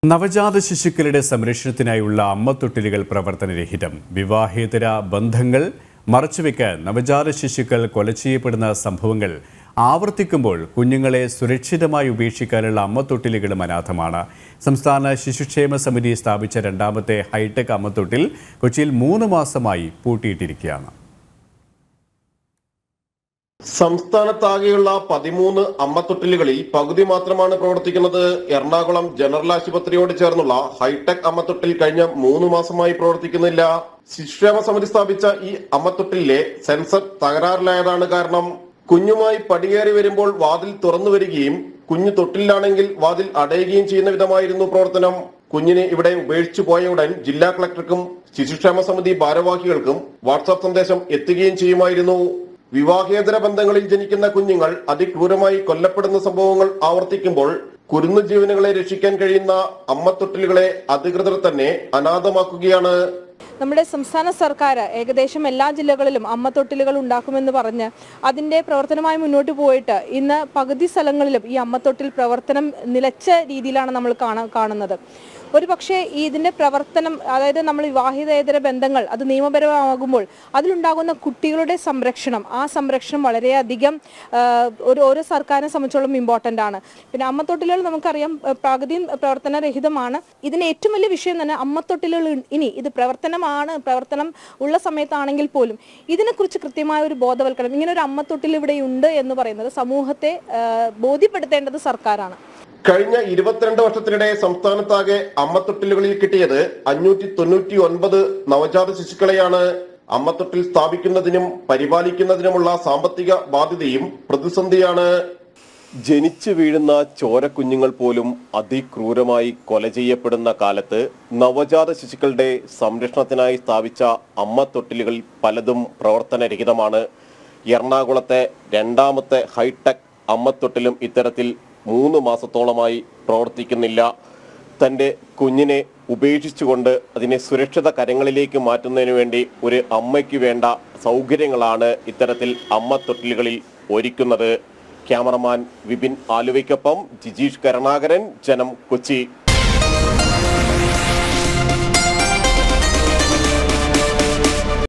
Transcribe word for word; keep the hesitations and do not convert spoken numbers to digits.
നവജാത ശിശുക്കളുടെ സംരക്ഷണത്തിനായുള്ള അമ്മത്തൊട്ടിലുകൾ പ്രവർത്തനരഹിതം. വിവാഹേതര ബന്ധങ്ങൾ മറച്ചുവെക്കാൻ നവജാത ശിശുക്കൾ കൊല ചെയ്യപ്പെടുന്ന സംഭവങ്ങൾ ആവർത്തിക്കുമ്പോൾ കുഞ്ഞുങ്ങളെ സുരക്ഷിതമായി ഉപേക്ഷിക്കാനുള്ള അമ്മത്തൊട്ടിലുകളും അനാഥമാണ്. സംസ്ഥാന ശിശുക്ഷേമ സമിതി സ്ഥാപിച്ച രണ്ടാമത്തെ ഹൈടെക് അമ്മത്തൊട്ടിൽ കൊച്ചിയിൽ മൂന്ന് മാസമായി പൂട്ടിയിട്ടിരിക്കുകയാണ്. സംസ്ഥാനത്താകെയുള്ള പതിമൂന്ന് അമ്മത്തൊട്ടിലുകളിൽ പകുതി മാത്രമാണ് പ്രവർത്തിക്കുന്നത്. എറണാകുളം ജനറൽ ആശുപത്രിയോട് ചേർന്നുള്ള ഹൈടെക് അമ്മത്തൊട്ടിൽ കഴിഞ്ഞ മൂന്ന് മാസമായി പ്രവർത്തിക്കുന്നില്ല. ശിശുക്ഷേമ സമിതി സ്ഥാപിച്ച ഈ അമ്മത്തൊട്ടിലെ സെൻസർ തകരാറിലായതാണ് കാരണം. കുഞ്ഞുമായി പടിയേറി വരുമ്പോൾ വാതിൽ തുറന്നു വരികയും കുഞ്ഞു തൊട്ടിലാണെങ്കിൽ വാതിൽ അടയുകയും ചെയ്യുന്ന വിധമായിരുന്നു പ്രവർത്തനം. കുഞ്ഞിനെ ഇവിടെ ഉപേക്ഷിച്ചു പോയ ഉടൻ ജില്ലാ കളക്ടർക്കും ശിശുക്ഷേമ സമിതി ഭാരവാഹികൾക്കും വാട്സാപ്പ് സന്ദേശം എത്തുകയും ചെയ്യുമായിരുന്നു. വിവാഹേതര ബന്ധങ്ങളിൽ ജനിക്കുന്ന കുഞ്ഞുങ്ങൾ അതിക്രൂരമായി കൊല്ലപ്പെടുന്ന സംഭവങ്ങൾ ആവർത്തിക്കുമ്പോൾ കുരുന്നു ജീവനുകളെ രക്ഷിക്കാൻ കഴിയുന്ന അമ്മത്തൊട്ടിലുകളെ അധികൃതർ തന്നെ അനാഥമാക്കുകയാണ്. നമ്മുടെ സംസ്ഥാന സർക്കാർ ഏകദേശം എല്ലാ ജില്ലകളിലും അമ്മത്തൊട്ടിലുകൾ ഉണ്ടാക്കുമെന്ന് പറഞ്ഞ് അതിൻ്റെ പ്രവർത്തനമായി മുന്നോട്ട് പോയിട്ട് ഇന്ന് പകുതി സ്ഥലങ്ങളിലും ഈ അമ്മത്തൊട്ടിൽ പ്രവർത്തനം നിലച്ച രീതിയിലാണ് നമ്മൾ കാണുന്നത്. ഒരു പക്ഷേ ഈ ഇതിൻ്റെ പ്രവർത്തനം, അതായത് നമ്മൾ വിവാഹിതേതര ബന്ധങ്ങൾ അത് നിയമപരമാകുമ്പോൾ അതിലുണ്ടാകുന്ന കുട്ടികളുടെ സംരക്ഷണം, ആ സംരക്ഷണം വളരെയധികം ഒരു ഓരോ സർക്കാരിനെ സംബന്ധിച്ചോളം ഇമ്പോർട്ടൻ്റ് ആണ്. പിന്നെ അമ്മത്തൊട്ടിലുകൾ നമുക്കറിയാം പകുതി പ്രവർത്തനരഹിതമാണ്. ഇതിന് ഏറ്റവും വലിയ വിഷയം തന്നെ അമ്മത്തൊട്ടിലുകൾ ഇനി ഇത് പ്രവർത്തനമാണ്, പ്രവർത്തനം ഉള്ള സമയത്താണെങ്കിൽ പോലും ഇതിനെക്കുറിച്ച് കൃത്യമായ ഒരു ബോധവൽക്കരണം, ഇങ്ങനെ ഒരു അമ്മത്തൊട്ടിൽ ഇവിടെ ഉണ്ട് എന്ന് പറയുന്നത് സമൂഹത്തെ ബോധ്യപ്പെടുത്തേണ്ടത് സർക്കാരാണ്. കഴിഞ്ഞ ഇരുപത്തിരണ്ട് വർഷത്തിനിടെ സംസ്ഥാനത്താകെ അമ്മത്തൊട്ടിലുകളിൽ കിട്ടിയത് അഞ്ഞൂറ്റി തൊണ്ണൂറ്റി ഒൻപത് നവജാത ശിശുക്കളെയാണ്. അമ്മത്തൊട്ടിൽ സ്ഥാപിക്കുന്നതിനും പരിപാലിക്കുന്നതിനുമുള്ള സാമ്പത്തിക ബാധ്യതയും പ്രതിസന്ധിയാണ്. ജനിച്ചു വീഴുന്ന ചോരക്കുഞ്ഞുങ്ങൾ പോലും അതിക്രൂരമായി കൊല ചെയ്യപ്പെടുന്ന കാലത്ത് നവജാത ശിശുക്കളുടെ സംരക്ഷണത്തിനായി സ്ഥാപിച്ച അമ്മത്തൊട്ടിലുകൾ പലതും പ്രവർത്തനരഹിതമാണ്. എറണാകുളത്തെ രണ്ടാമത്തെ ഹൈടെക് അമ്മത്തൊട്ടിലും ഇത്തരത്തിൽ മൂന്ന് മാസത്തോളമായി പ്രവർത്തിക്കുന്നില്ല. തൻ്റെ കുഞ്ഞിനെ ഉപേക്ഷിച്ചുകൊണ്ട് അതിനെ സുരക്ഷിത കരങ്ങളിലേക്ക് മാറ്റുന്നതിന് വേണ്ടി ഒരു അമ്മയ്ക്ക് വേണ്ട സൗകര്യങ്ങളാണ് ഇത്തരത്തിൽ അമ്മത്തൊട്ടിലുകളിൽ ഒരുക്കുന്നത്. ക്യാമറമാൻ വിപിൻ ആലുവയ്ക്കൊപ്പം ജിജീഷ് കരുണാകരൻ, ജനം, കൊച്ചി.